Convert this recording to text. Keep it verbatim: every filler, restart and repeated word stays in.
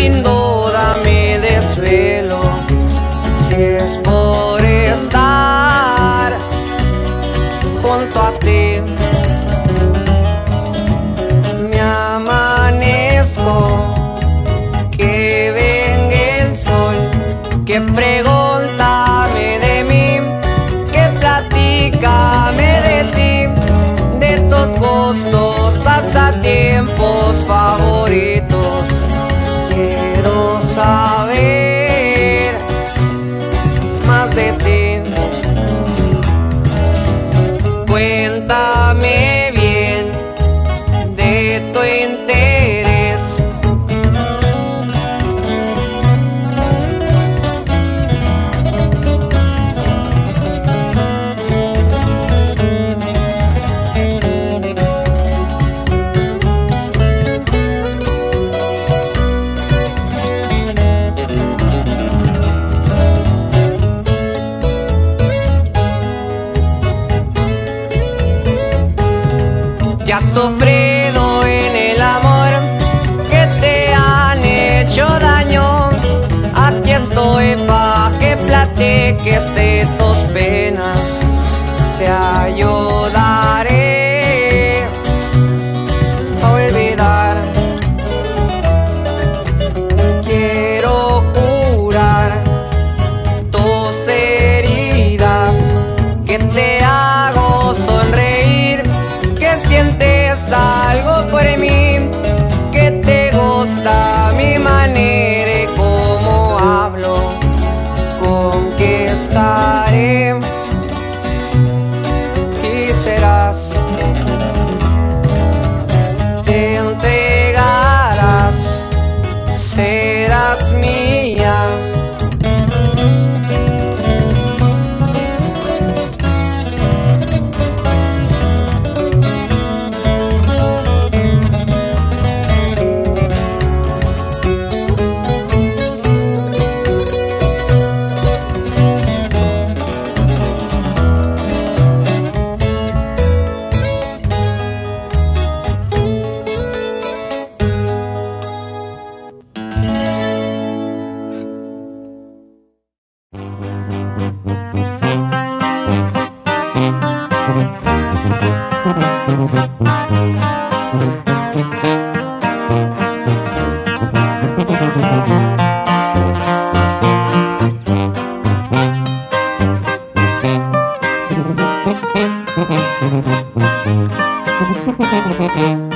sin duda me desvelo si es por estar junto a ti. Me amanezco, que venga el sol, que pregúntame de mí, que platícame de ti, de tus gustos, pasatiempos favoritos. Quiero saber más de ti. Cuéntame bien de tu interés. Ya has sufrido en el amor, que te han hecho daño. Aquí estoy pa' que platiques de tus penas. Te ayudaré a olvidar. Quiero curar tus heridas, que te hago sonreír, que sientes algo por mí, que te gusta mi manera y cómo hablo. Conquistaré y serás, te entregarás, serás mía. Thank you.